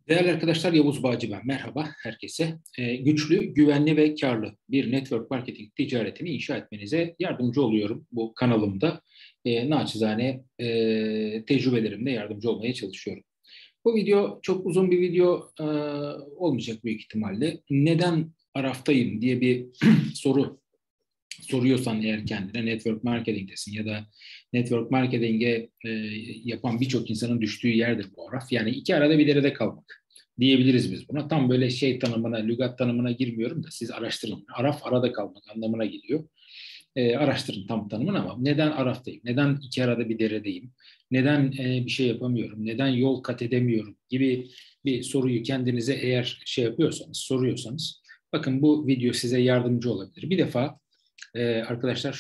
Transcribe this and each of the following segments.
Değerli arkadaşlar, Yavuz Bağcı ben. Merhaba herkese. Güçlü, güvenli ve karlı bir network marketing ticaretini inşa etmenize yardımcı oluyorum bu kanalımda. Naçizane tecrübelerimle yardımcı olmaya çalışıyorum. Bu video çok uzun bir video olmayacak büyük ihtimalle. Neden Araf'tayım diye bir soruyorsan eğer kendine network marketing'desin ya da network marketing'e yapan birçok insanın düştüğü yerdir bu araf. Yani iki arada bir derede kalmak diyebiliriz biz buna. Tam böyle şey tanımına, lügat tanımına girmiyorum da siz araştırın. Araf arada kalmak anlamına geliyor. Araştırın tam tanımını ama neden araftayım? Neden iki arada bir deredeyim? Neden bir şey yapamıyorum? Neden yol kat edemiyorum? Gibi bir soruyu kendinize eğer soruyorsanız bakın bu video size yardımcı olabilir. Bir defa arkadaşlar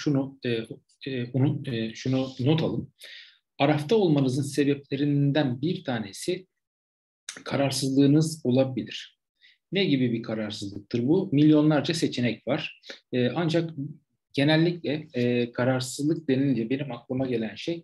şunu not alın. Arafta olmanızın sebeplerinden bir tanesi kararsızlığınız olabilir. Ne gibi bir kararsızlıktır bu? Milyonlarca seçenek var. Ancak genellikle kararsızlık denilince benim aklıma gelen şey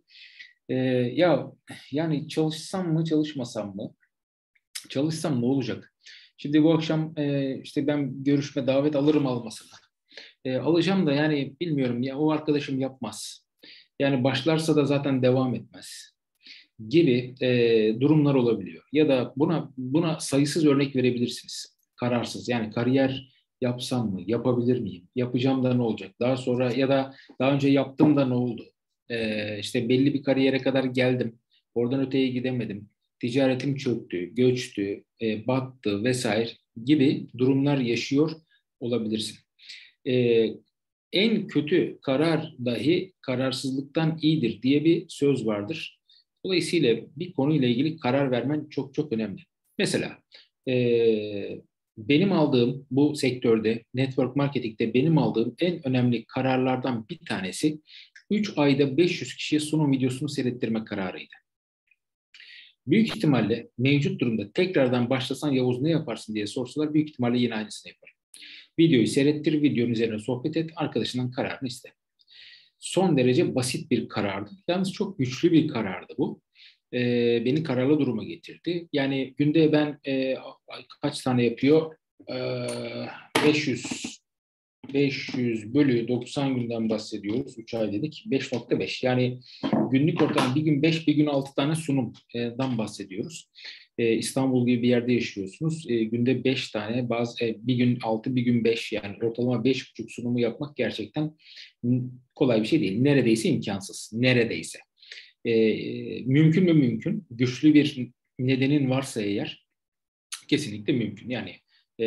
ya yani çalışsam mı çalışmasam mı? Çalışsam ne olacak? Şimdi bu akşam işte ben görüşme davet alırım almasına. Alacağım da yani bilmiyorum ya o arkadaşım yapmaz. Yani başlarsa da zaten devam etmez gibi durumlar olabiliyor. Ya da buna sayısız örnek verebilirsiniz. Kararsız yani kariyer yapsam mı, yapabilir miyim, yapacağım da ne olacak? Daha sonra ya da daha önce yaptım da ne oldu? İşte belli bir kariyere kadar geldim, oradan öteye gidemedim. Ticaretim çöktü, göçtü, battı vesaire gibi durumlar yaşıyor olabilirsin. E, En kötü karar dahi kararsızlıktan iyidir diye bir söz vardır. Dolayısıyla bir konuyla ilgili karar vermen çok çok önemli. Mesela e, benim aldığım bu sektörde, network marketing'de benim aldığım en önemli kararlardan bir tanesi 3 ayda 500 kişiye sunum videosunu seyrettirme kararıydı. Büyük ihtimalle mevcut durumda tekrardan başlasan Yavuz ne yaparsın diye sorsalar büyük ihtimalle yine aynısını yaparım. Videoyu seyrettir, videonun üzerine sohbet et, arkadaşından kararını iste. Son derece basit bir karardı. Yalnız çok güçlü bir karardı bu. Beni kararlı duruma getirdi. Yani günde ben kaç tane yapıyor? 500 500 bölü 90 günden bahsediyoruz. 3 ay dedik. 5,5. Yani günlük ortalama bir gün 5, bir gün 6 tane sunumdan bahsediyoruz. İstanbul gibi bir yerde yaşıyorsunuz. Günde 5 tane, bir gün 6, bir gün 5 yani ortalama 5,5 sunumu yapmak gerçekten kolay bir şey değil. Neredeyse imkansız. Neredeyse. Mümkün mü mümkün? Güçlü bir nedenin varsa eğer kesinlikle mümkün. Yani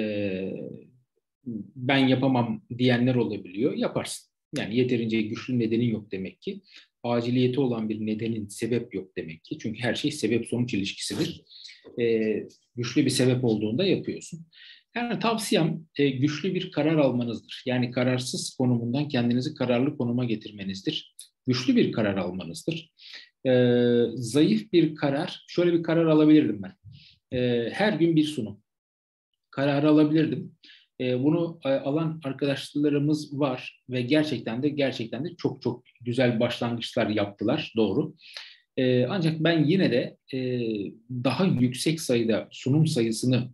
ben yapamam diyenler olabiliyor. Yaparsın. Yani yeterince güçlü nedenin yok demek ki. Aciliyeti olan bir nedenin sebep yok demek ki. Çünkü her şey sebep-sonuç ilişkisidir. Güçlü bir sebep olduğunda yapıyorsun. Yani tavsiyem güçlü bir karar almanızdır. Yani kararsız konumundan kendinizi kararlı konuma getirmenizdir. Güçlü bir karar almanızdır. Zayıf bir karar, şöyle bir karar alabilirdim ben. Her gün bir sunum kararı alabilirdim. Bunu alan arkadaşlarımız var ve gerçekten de çok çok güzel başlangıçlar yaptılar, doğru. Ancak ben yine de daha yüksek sayıda sunum sayısını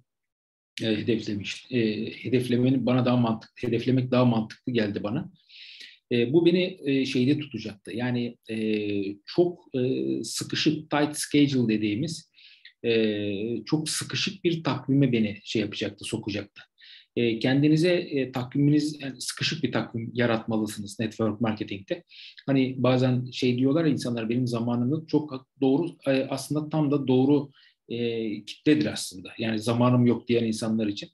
hedeflemenin bana daha mantıklı, hedeflemek daha mantıklı geldi bana. Bu beni şeyde tutacaktı. Yani çok sıkışık tight schedule dediğimiz çok sıkışık bir takvime beni sokacaktı. Kendinize takviminiz yani sıkışık bir takvim yaratmalısınız network marketingte. Hani bazen şey diyorlar ya insanlar benim zamanım çok doğru aslında tam da doğru kitledir aslında. Yani zamanım yok diyen insanlar için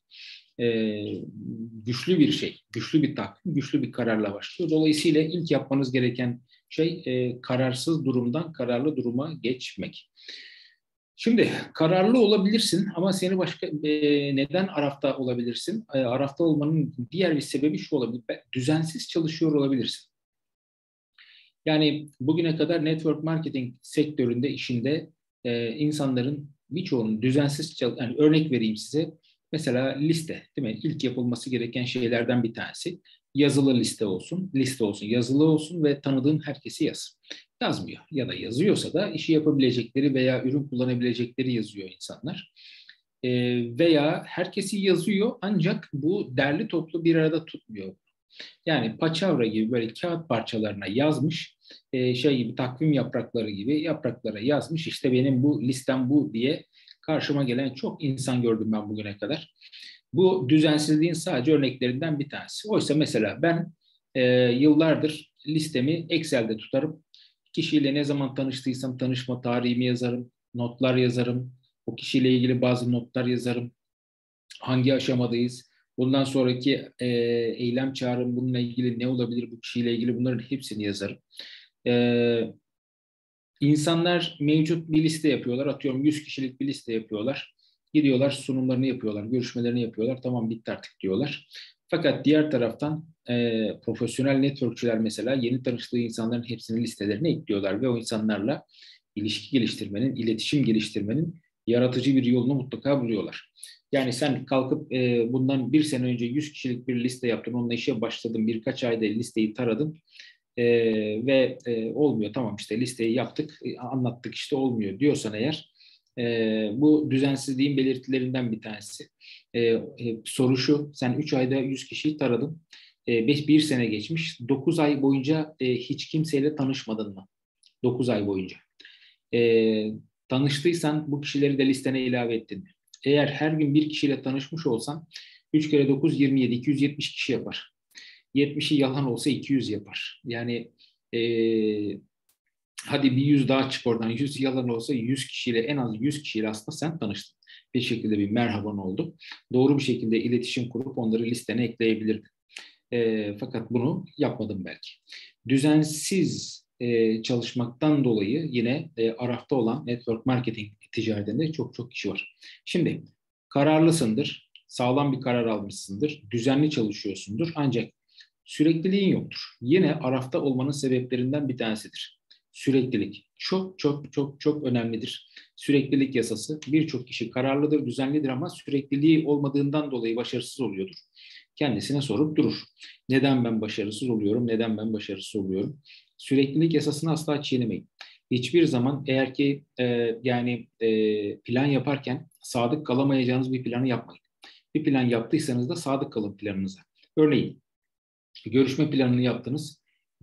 güçlü bir şey, güçlü bir takvim, güçlü bir kararla başlıyor. Dolayısıyla ilk yapmanız gereken şey kararsız durumdan kararlı duruma geçmek. Şimdi kararlı olabilirsin ama seni neden Araf'ta olabilirsin? Araf'ta olmanın diğer bir sebebi şu olabilir. Düzensiz çalışıyor olabilirsin. Yani bugüne kadar network marketing sektöründe işinde insanların birçoğunun yani örnek vereyim size. Mesela liste, değil mi? İlk yapılması gereken şeylerden bir tanesi. Yazılı liste olsun, yazılı olsun ve tanıdığın herkesi yaz. Yazmıyor ya da yazıyorsa da işi yapabilecekleri veya ürün kullanabilecekleri yazıyor insanlar. veya herkesi yazıyor ancak bu derli toplu bir arada tutmuyor. Yani paçavra gibi böyle kağıt parçalarına yazmış, şey gibi takvim yaprakları gibi yapraklara yazmış. İşte benim bu listem bu diye karşıma gelen çok insan gördüm ben bugüne kadar. Bu düzensizliğin sadece örneklerinden bir tanesi. Oysa mesela ben yıllardır listemi Excel'de tutarım. Kişiyle ne zaman tanıştıysam tanışma tarihimi yazarım, notlar yazarım. O kişiyle ilgili bazı notlar yazarım. Hangi aşamadayız? Bundan sonraki eylem çağrım bununla ilgili ne olabilir? Bu kişiyle ilgili bunların hepsini yazarım. E, İnsanlar mevcut bir liste yapıyorlar. Atıyorum 100 kişilik bir liste yapıyorlar. Gidiyorlar sunumlarını yapıyorlar, görüşmelerini yapıyorlar. Tamam bitti artık diyorlar. Fakat diğer taraftan profesyonel networkçüler mesela yeni tanıştığı insanların hepsini listelerine ekliyorlar ve o insanlarla ilişki geliştirmenin, iletişim geliştirmenin yaratıcı bir yolunu mutlaka buluyorlar. Yani sen kalkıp bundan bir sene önce 100 kişilik bir liste yaptın, onunla işe başladın, birkaç ayda listeyi taradın. Olmuyor, tamam işte listeyi yaptık, anlattık işte olmuyor diyorsan eğer bu düzensizliğin belirtilerinden bir tanesi. Soru şu, sen 3 ayda 100 kişiyi taradın, bir sene geçmiş, 9 ay boyunca hiç kimseyle tanışmadın mı? 9 ay boyunca. E, Tanıştıysan bu kişileri de listene ilave ettin mi? Eğer her gün bir kişiyle tanışmış olsan 3 kere 9 27, 270 kişi yapar. 70'i yalan olsa 200 yapar. Yani e, hadi bir 100 daha çık oradan. 100 yalan olsa 100 kişiyle, en az 100 kişiyle aslında sen tanıştın. Bir şekilde bir merhaban oldu. Doğru bir şekilde iletişim kurup onları listene ekleyebilirdin. Fakat bunu yapmadım belki. Düzensiz çalışmaktan dolayı yine arafta olan network marketing ticaretinde çok çok kişi var. Şimdi kararlısındır, sağlam bir karar almışsındır, düzenli çalışıyorsundur ancak sürekliliğin yoktur. Yine arafta olmanın sebeplerinden bir tanesidir. Süreklilik çok çok çok çok önemlidir. Süreklilik yasası, birçok kişi kararlıdır, düzenlidir ama sürekliliği olmadığından dolayı başarısız oluyordur. Kendisine sorup durur. Neden ben başarısız oluyorum? Neden ben başarısız oluyorum? Süreklilik yasasını asla çiğnemeyin. Hiçbir zaman eğer ki plan yaparken sadık kalamayacağınız bir planı yapmayın. Bir plan yaptıysanız da sadık kalın planınıza. Örneğin görüşme planını yaptınız.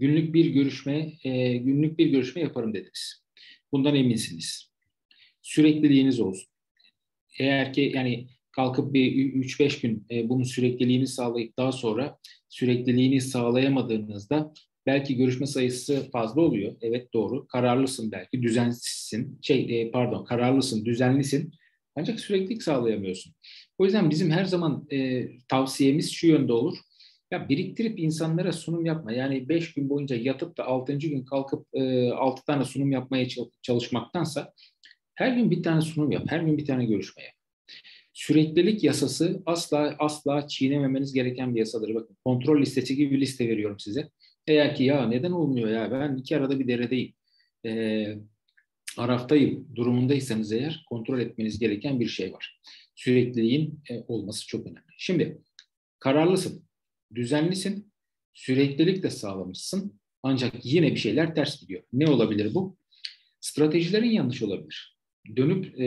Günlük bir görüşme yaparım dediniz. Bundan eminsiniz. Sürekliliğiniz olsun. Eğer ki yani kalkıp bir 3-5 gün bunun sürekliliğini sağlayıp daha sonra sürekliliğini sağlayamadığınızda belki görüşme sayısı fazla oluyor. Evet doğru. Kararlısın belki, düzensizsin. Kararlısın, düzenlisin. Ancak süreklilik sağlayamıyorsun. O yüzden bizim her zaman tavsiyemiz şu yönde olur. Ya biriktirip insanlara sunum yapma. Yani 5 gün boyunca yatıp da 6. gün kalkıp 6 tane sunum yapmaya çalışmaktansa her gün bir tane sunum yap. Her gün bir tane görüşme yap. Süreklilik yasası asla asla çiğnememeniz gereken bir yasadır. Bakın kontrol listesi gibi bir liste veriyorum size. Eğer ki ya neden olmuyor ya ben iki arada bir deredeyim, e, araftayım durumundaysanız eğer kontrol etmeniz gereken bir şey var. Sürekliliğin olması çok önemli. Şimdi kararlısın, düzenlisin, süreklilik de sağlamışsın. Ancak yine bir şeyler ters gidiyor. Ne olabilir bu? Stratejilerin yanlış olabilir. Dönüp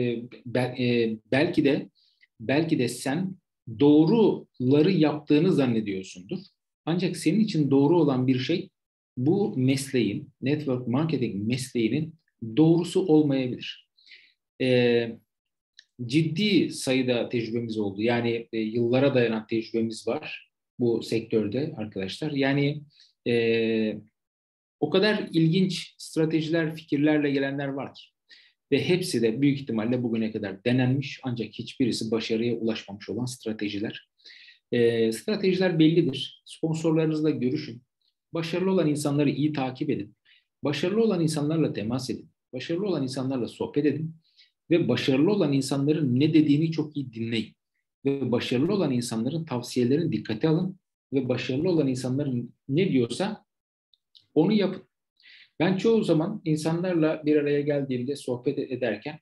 belki de sen doğruları yaptığını zannediyorsundur. Ancak senin için doğru olan bir şey bu mesleğin, network marketing mesleğinin doğrusu olmayabilir. E, Ciddi sayıda tecrübemiz oldu. Yani yıllara dayanan tecrübemiz var bu sektörde arkadaşlar. Yani e, o kadar ilginç stratejiler, fikirlerle gelenler var ki. Ve hepsi de büyük ihtimalle bugüne kadar denenmiş ancak hiçbirisi başarıya ulaşmamış olan stratejiler. Stratejiler bellidir. Sponsorlarınızla görüşün. Başarılı olan insanları iyi takip edin. Başarılı olan insanlarla temas edin. Başarılı olan insanlarla sohbet edin. Ve başarılı olan insanların ne dediğini çok iyi dinleyin. Ve başarılı olan insanların tavsiyelerini dikkate alın. Ve başarılı olan insanların ne diyorsa onu yapın. Ben çoğu zaman insanlarla bir araya geldiğimde sohbet ederken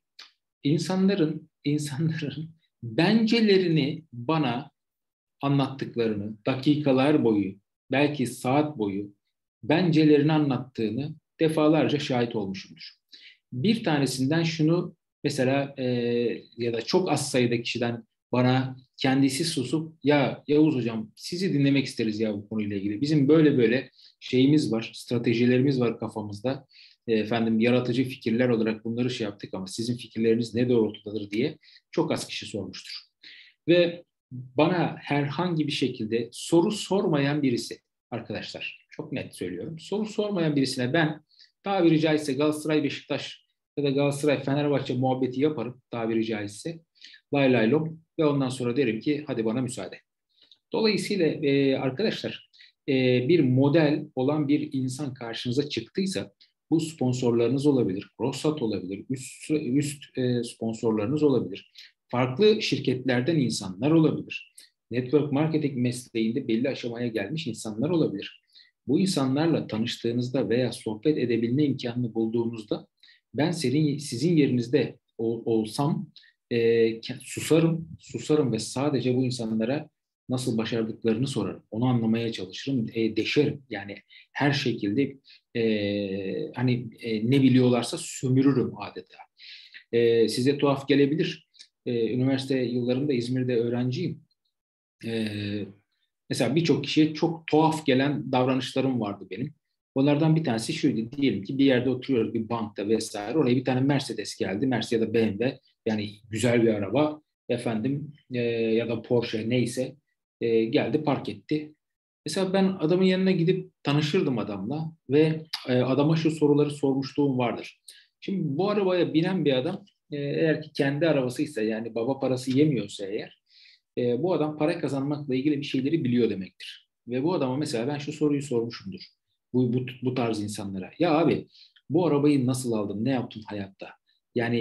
insanların bencelerini bana anlattıklarını, dakikalar boyu, belki saat boyu bencelerini anlattığını defalarca şahit olmuşumdur. Bir tanesinden şunu Mesela ya da çok az sayıda kişiden bana kendisi susup ya Yavuz hocam sizi dinlemek isteriz ya bu konuyla ilgili. Bizim böyle böyle şeyimiz var, stratejilerimiz var kafamızda. Efendim yaratıcı fikirler olarak bunları şey yaptık ama sizin fikirleriniz ne doğrultudadır diye çok az kişi sormuştur. Ve bana herhangi bir şekilde soru sormayan birisi arkadaşlar çok net söylüyorum. Soru sormayan birisine ben tabiri caizse Galatasaray Beşiktaş ya da Galatasaray Fenerbahçe muhabbeti yaparım tabiri caizse. Lay lay lom ve ondan sonra derim ki hadi bana müsaade. Dolayısıyla arkadaşlar bir model olan bir insan karşınıza çıktıysa bu sponsorlarınız olabilir, Rossat olabilir, üst sponsorlarınız olabilir. Farklı şirketlerden insanlar olabilir. Network marketing mesleğinde belli aşamaya gelmiş insanlar olabilir. Bu insanlarla tanıştığınızda veya sohbet edebilme imkanını bulduğunuzda ben sizin yerinizde olsam susarım ve sadece bu insanlara nasıl başardıklarını sorarım. Onu anlamaya çalışırım, deşerim. Yani her şekilde ne biliyorlarsa sömürürüm adeta. Size tuhaf gelebilir. Üniversite yıllarında İzmir'de öğrenciyim. E, Mesela birçok kişiye çok tuhaf gelen davranışlarım vardı benim. Onlardan bir tanesi şuydu. Diyelim ki bir yerde oturuyoruz bir bankta vesaire. Oraya bir tane Mercedes geldi. Mercedes ya da BMW. Yani güzel bir araba. Efendim ya da Porsche neyse geldi park etti. Mesela ben adamın yanına gidip tanışırdım adamla ve adama şu soruları sormuşluğum vardır. Şimdi bu arabaya binen bir adam eğer ki kendi arabasıysa yani baba parası yemiyorsa eğer bu adam para kazanmakla ilgili bir şeyleri biliyor demektir. Ve bu adama mesela ben şu soruyu sormuşumdur. Bu tarz insanlara. Ya abi bu arabayı nasıl aldın? Ne yaptın hayatta? Yani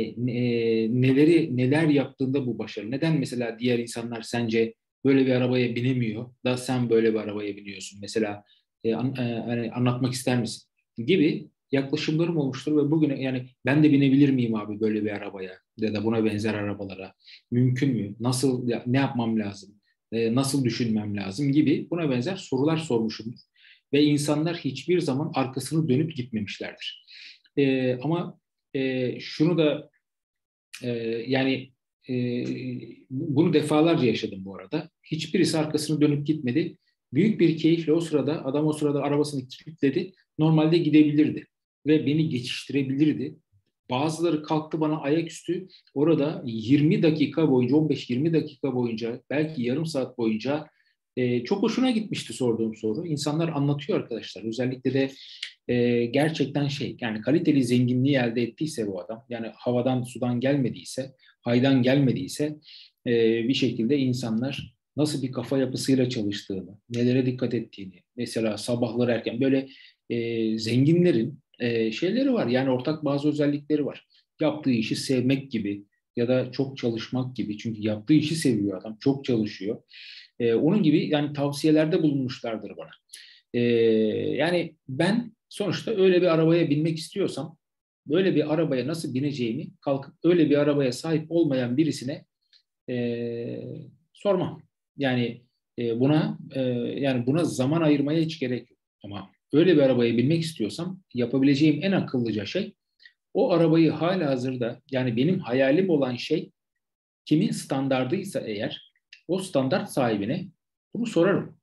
neler yaptığında bu başarı? Neden mesela diğer insanlar sence böyle bir arabaya binemiyor da sen böyle bir arabaya biniyorsun? Mesela hani anlatmak ister misin? Gibi yaklaşımlarım olmuştur ve bugün yani ben de binebilir miyim abi böyle bir arabaya ya da buna benzer arabalara? Mümkün mü? Nasıl ne yapmam lazım? Nasıl düşünmem lazım gibi buna benzer sorular sormuşumdur. Ve insanlar hiçbir zaman arkasını dönüp gitmemişlerdir. Ama şunu da e, yani e, bunu defalarca yaşadım bu arada. Hiçbirisi arkasını dönüp gitmedi. Büyük bir keyifle o sırada adam o sırada arabasını kilitledi. Normalde gidebilirdi ve beni geçiştirebilirdi. Bazıları kalktı bana ayaküstü orada 20 dakika boyunca 15-20 dakika boyunca belki yarım saat boyunca çok hoşuna gitmişti sorduğum soru. İnsanlar anlatıyor arkadaşlar. Özellikle de gerçekten yani kaliteli zenginliği elde ettiyse bu adam yani havadan sudan gelmediyse haydan gelmediyse bir şekilde insanlar nasıl bir kafa yapısıyla çalıştığını, nelere dikkat ettiğini, mesela sabahları erken böyle zenginlerin şeyleri var. Yani ortak bazı özellikleri var. Yaptığı işi sevmek gibi ya da çok çalışmak gibi. Çünkü yaptığı işi seviyor adam. Çok çalışıyor. Onun gibi yani tavsiyelerde bulunmuşlardır bana. Yani ben sonuçta öyle bir arabaya binmek istiyorsam böyle bir arabaya nasıl bineceğimi kalkıp öyle bir arabaya sahip olmayan birisine sormam. Yani buna zaman ayırmaya hiç gerek yok. Ama öyle bir arabaya binmek istiyorsam yapabileceğim en akıllıca şey o arabayı halihazırda yani benim hayalim olan şey kimin standardıysa eğer o standart sahibine bunu sorarım.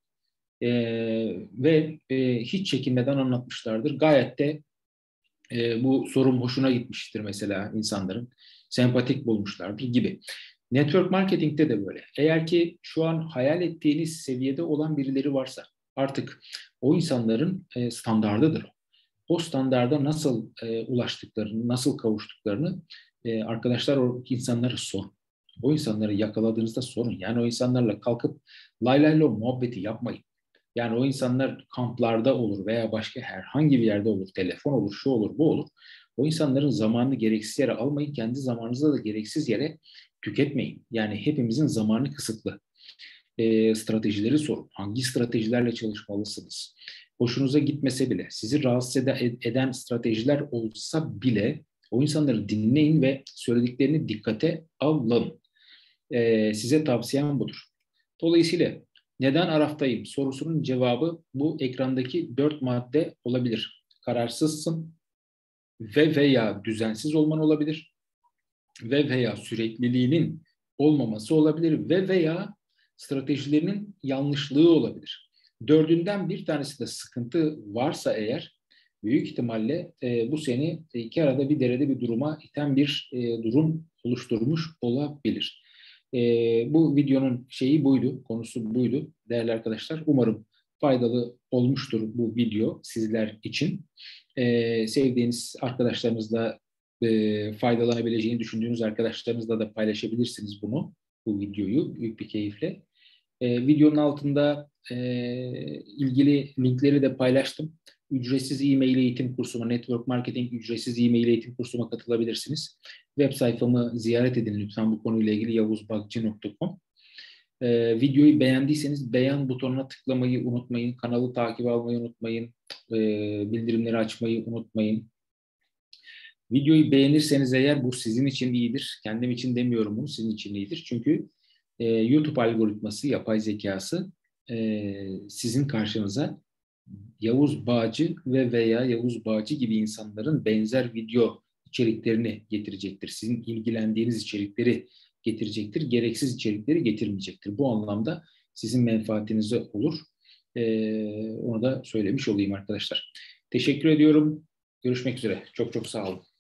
Hiç çekinmeden anlatmışlardır. Gayet de bu sorum hoşuna gitmiştir mesela insanların. Sempatik bulmuşlardır gibi. Network marketing'te de böyle. Eğer ki şu an hayal ettiğiniz seviyede olan birileri varsa artık o insanların standardıdır. O standarda nasıl ulaştıklarını, nasıl kavuştuklarını arkadaşlar o insanlara sorun. O insanları yakaladığınızda sorun. Yani o insanlarla kalkıp lay lay lo muhabbeti yapmayın. Yani o insanlar kamplarda olur veya başka herhangi bir yerde olur, telefon olur, şu olur, bu olur. O insanların zamanını gereksiz yere almayın, kendi zamanınızda da gereksiz yere tüketmeyin. Yani hepimizin zamanı kısıtlı. Stratejileri sorun. Hangi stratejilerle çalışmalısınız? Hoşunuza gitmese bile, sizi rahatsız eden stratejiler olsa bile o insanları dinleyin ve söylediklerini dikkate alın. Size tavsiyem budur. Dolayısıyla neden Araf'tayım sorusunun cevabı bu ekrandaki 4 madde olabilir. Kararsızsın ve veya düzensiz olman olabilir. ve veya sürekliliğinin olmaması olabilir ve veya stratejilerinin yanlışlığı olabilir. Dördünden bir tanesi de sıkıntı varsa eğer büyük ihtimalle bu seni iki arada bir derede bir duruma iten bir durum oluşturmuş olabilir. Bu videonun şeyi buydu, konusu buydu değerli arkadaşlar. Umarım faydalı olmuştur bu video sizler için. Sevdiğiniz arkadaşlarınızla faydalanabileceğini düşündüğünüz arkadaşlarınızla da paylaşabilirsiniz bu videoyu büyük bir keyifle. Videonun altında ilgili linkleri de paylaştım. Ücretsiz e-mail eğitim kursuma, Network Marketing ücretsiz e-mail eğitim kursuma katılabilirsiniz. Web sayfamı ziyaret edin lütfen bu konuyla ilgili yavuzbakci.com. Videoyu beğendiyseniz beğen butonuna tıklamayı unutmayın. Kanalı takip almayı unutmayın. Bildirimleri açmayı unutmayın. Videoyu beğenirseniz eğer bu sizin için iyidir. Kendim için demiyorum bunu, sizin için iyidir. Çünkü YouTube algoritması, yapay zekası sizin karşınıza Yavuz Bağcı ve veya Yavuz Bağcı gibi insanların benzer video içeriklerini getirecektir. Sizin ilgilendiğiniz içerikleri getirecektir. Gereksiz içerikleri getirmeyecektir. Bu anlamda sizin menfaatinize olur. Onu da söylemiş olayım arkadaşlar. Teşekkür ediyorum. Görüşmek üzere. Çok çok sağ olun.